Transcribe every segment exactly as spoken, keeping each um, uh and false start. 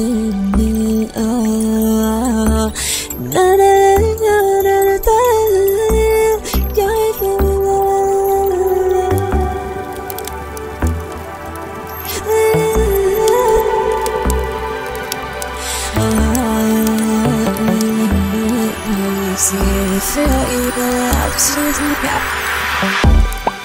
Feel evil out to the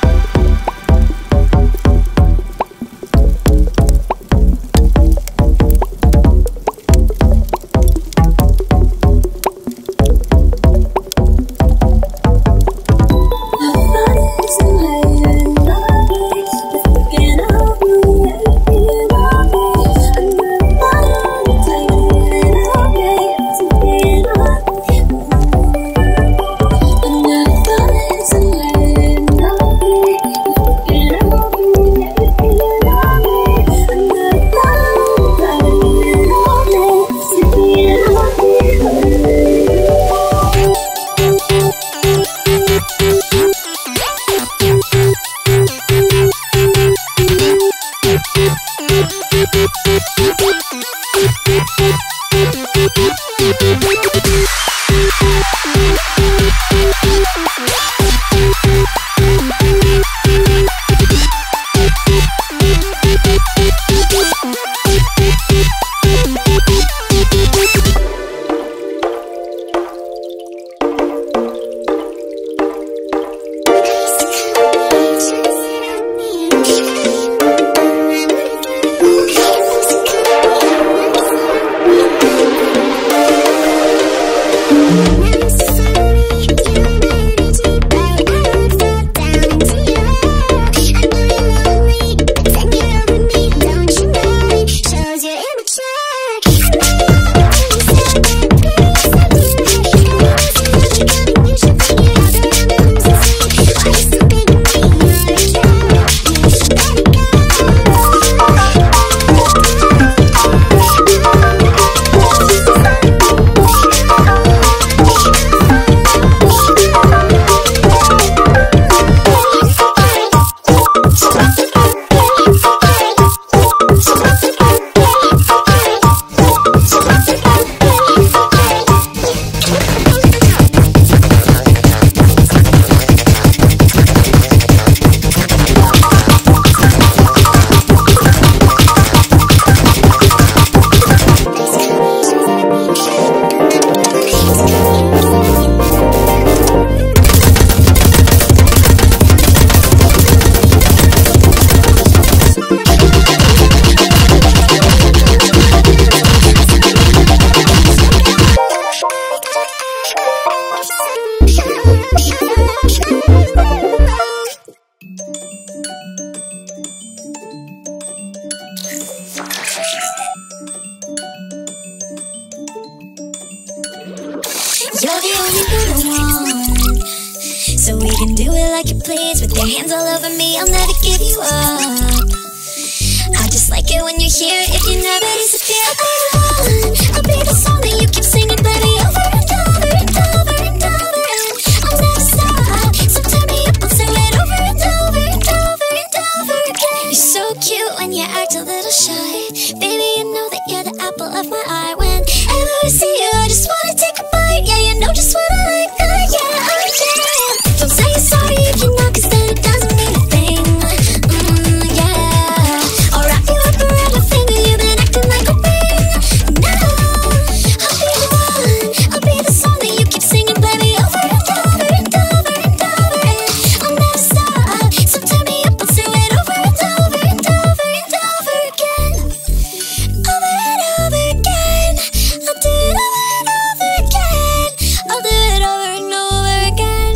You're the only good one, so we can do it like you please. With your hands all over me, I'll never give you up. I just like it when you're here. If you never disappear, I'll be the one. I'll be the song that you keep singing, baby, over and over and over and over. And I'll never stop, so turn me up, I'll sing it over and over and over and over again. You're so cute when you act a little shy, baby, you know that you're the apple of my eye. Whenever I see you, I just wanna take a bite. Yeah, you know just what I like. Uh, yeah, oh yeah. Don't say you're sorry if you know, 'cause then it doesn't mean a thing. Mm, yeah. I'll wrap you up around my finger. You've been acting like a ring. No, I'll be the one. I'll be the song that you keep singing, baby, over and over and over and over. And I'll never stop, so turn me up, I'll sing it over and over and over and over again. Over and over again. I'll do it over and over again. I'll do it over and over again.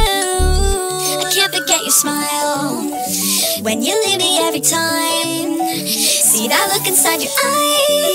No, I can't forget your smile when you leave me every time. See that look inside your eyes.